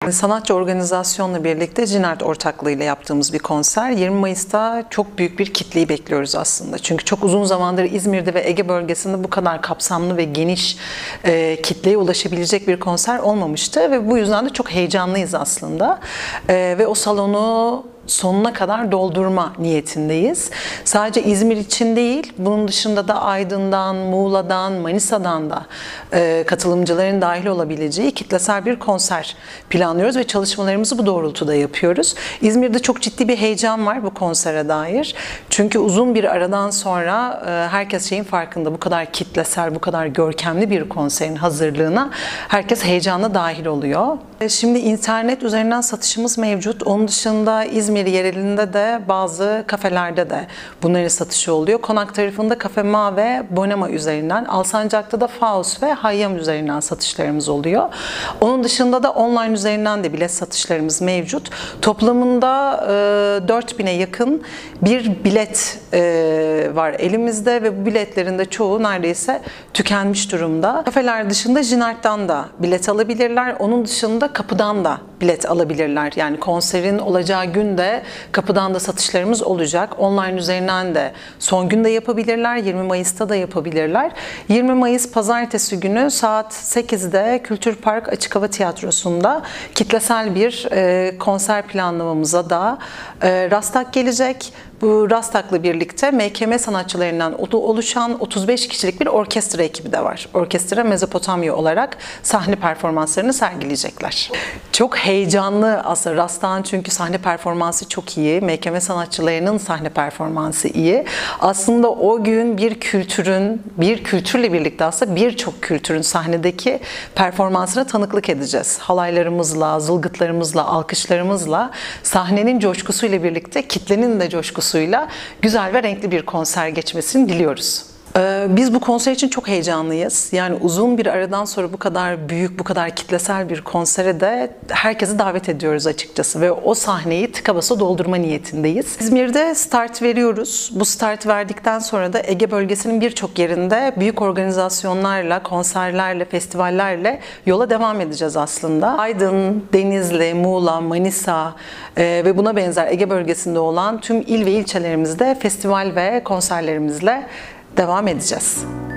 Sanatçı organizasyonla birlikte Cinart ortaklığıyla yaptığımız bir konser. 20 Mayıs'ta çok büyük bir kitleyi bekliyoruz aslında. Çünkü çok uzun zamandır İzmir'de ve Ege bölgesinde bu kadar kapsamlı ve geniş kitleye ulaşabilecek bir konser olmamıştı. Ve bu yüzden de çok heyecanlıyız aslında. Ve o salonu sonuna kadar doldurma niyetindeyiz. Sadece İzmir için değil, bunun dışında da Aydın'dan, Muğla'dan, Manisa'dan da katılımcıların dahil olabileceği kitlesel bir konser planlıyoruz ve çalışmalarımızı bu doğrultuda yapıyoruz. İzmir'de çok ciddi bir heyecan var bu konsere dair. Çünkü uzun bir aradan sonra herkes şeyin farkında, bu kadar kitlesel, bu kadar görkemli bir konserin hazırlığına herkes heyecanla dahil oluyor. Şimdi internet üzerinden satışımız mevcut. Onun dışında İzmir yerelinde de bazı kafelerde de bunların satışı oluyor. Konak tarafında Kafe Ma ve Bonema üzerinden, Alsancak'ta da Faust ve Hayyam üzerinden satışlarımız oluyor. Onun dışında da online üzerinden de bilet satışlarımız mevcut. Toplamında 4000'e yakın bir bilet var elimizde ve bu biletlerin de çoğu neredeyse tükenmiş durumda. Kafeler dışında Jinart'tan da bilet alabilirler. Onun dışında kapıdan da bilet alabilirler. Yani konserin olacağı günde kapıdan da satışlarımız olacak. Online üzerinden de son günde yapabilirler. 20 Mayıs'ta da yapabilirler. 20 Mayıs Pazartesi günü saat 8'de Kültür Park Açık Hava Tiyatrosu'nda kitlesel bir konser planlamamıza da rastak gelecek. Bu rastakla birlikte MKM sanatçılarından oluşan 35 kişilik bir orkestra ekibi de var. Orkestra Mezopotamya olarak sahne performanslarını sergileyecekler. Çok heyecanlı aslında rastan, çünkü sahne performansı çok iyi. MKM sanatçılarının sahne performansı iyi. Aslında o gün bir kültürle birlikte aslında birçok kültürün sahnedeki performansına tanıklık edeceğiz. Halaylarımızla, zılgıtlarımızla, alkışlarımızla, sahnenin coşkusuyla birlikte kitlenin de coşkusuyla güzel ve renkli bir konser geçmesini diliyoruz. Biz bu konser için çok heyecanlıyız. Yani uzun bir aradan sonra bu kadar büyük, bu kadar kitlesel bir konsere de herkesi davet ediyoruz açıkçası ve o sahneyi tıka basa doldurma niyetindeyiz. İzmir'de start veriyoruz. Bu start verdikten sonra da Ege bölgesinin birçok yerinde büyük organizasyonlarla, konserlerle, festivallerle yola devam edeceğiz aslında. Aydın, Denizli, Muğla, Manisa ve buna benzer Ege bölgesinde olan tüm il ve ilçelerimizde festival ve konserlerimizle devam edeceğiz.